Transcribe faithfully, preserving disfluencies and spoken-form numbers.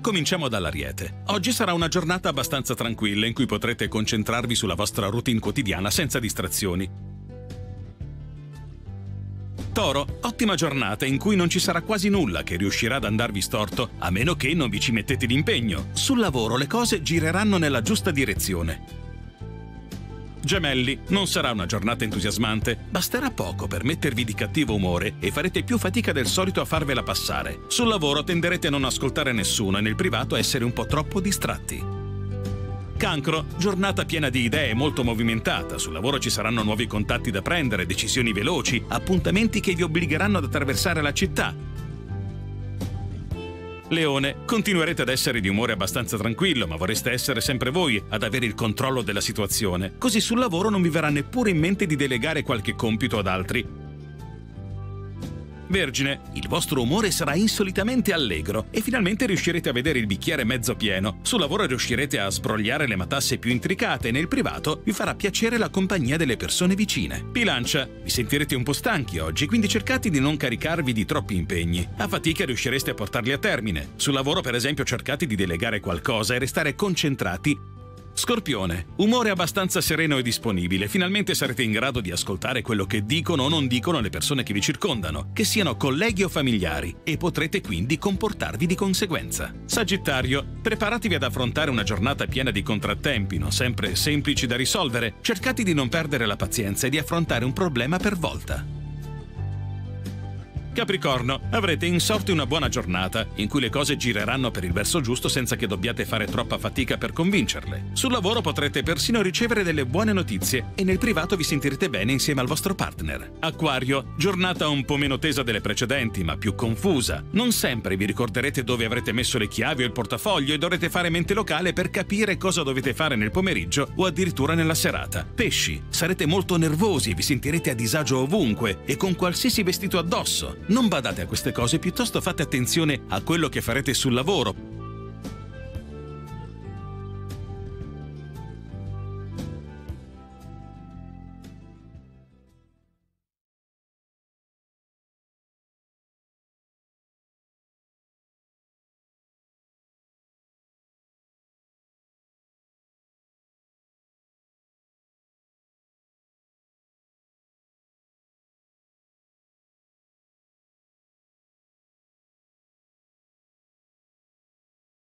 Cominciamo dall'Ariete. Oggi sarà una giornata abbastanza tranquilla in cui potrete concentrarvi sulla vostra routine quotidiana senza distrazioni. Toro, ottima giornata in cui non ci sarà quasi nulla che riuscirà ad andarvi storto, a meno che non vi ci mettete d'impegno. Sul lavoro le cose gireranno nella giusta direzione. Gemelli, non sarà una giornata entusiasmante, basterà poco per mettervi di cattivo umore e farete più fatica del solito a farvela passare. Sul lavoro tenderete a non ascoltare nessuno e nel privato a essere un po' troppo distratti. Cancro, giornata piena di idee, molto movimentata. Sul lavoro ci saranno nuovi contatti da prendere, decisioni veloci, appuntamenti che vi obbligheranno ad attraversare la città. Leone, continuerete ad essere di umore abbastanza tranquillo, ma vorreste essere sempre voi ad avere il controllo della situazione. Così sul lavoro non vi verrà neppure in mente di delegare qualche compito ad altri. Vergine, il vostro umore sarà insolitamente allegro e finalmente riuscirete a vedere il bicchiere mezzo pieno. Sul lavoro riuscirete a sbrogliare le matasse più intricate e nel privato vi farà piacere la compagnia delle persone vicine. Bilancia, vi sentirete un po' stanchi oggi, quindi cercate di non caricarvi di troppi impegni. A fatica riuscireste a portarli a termine. Sul lavoro, per esempio, cercate di delegare qualcosa e restare concentrati. Scorpione, umore abbastanza sereno e disponibile. Finalmente sarete in grado di ascoltare quello che dicono o non dicono le persone che vi circondano, che siano colleghi o familiari, e potrete quindi comportarvi di conseguenza. Sagittario, preparatevi ad affrontare una giornata piena di contrattempi, non sempre semplici da risolvere. Cercate di non perdere la pazienza e di affrontare un problema per volta. Capricorno, avrete in sorte una buona giornata, in cui le cose gireranno per il verso giusto senza che dobbiate fare troppa fatica per convincerle. Sul lavoro potrete persino ricevere delle buone notizie e nel privato vi sentirete bene insieme al vostro partner. Acquario, giornata un po' meno tesa delle precedenti, ma più confusa. Non sempre vi ricorderete dove avrete messo le chiavi o il portafoglio e dovrete fare mente locale per capire cosa dovete fare nel pomeriggio o addirittura nella serata. Pesci, sarete molto nervosi, vi sentirete a disagio ovunque e con qualsiasi vestito addosso. Non badate a queste cose, piuttosto fate attenzione a quello che farete sul lavoro.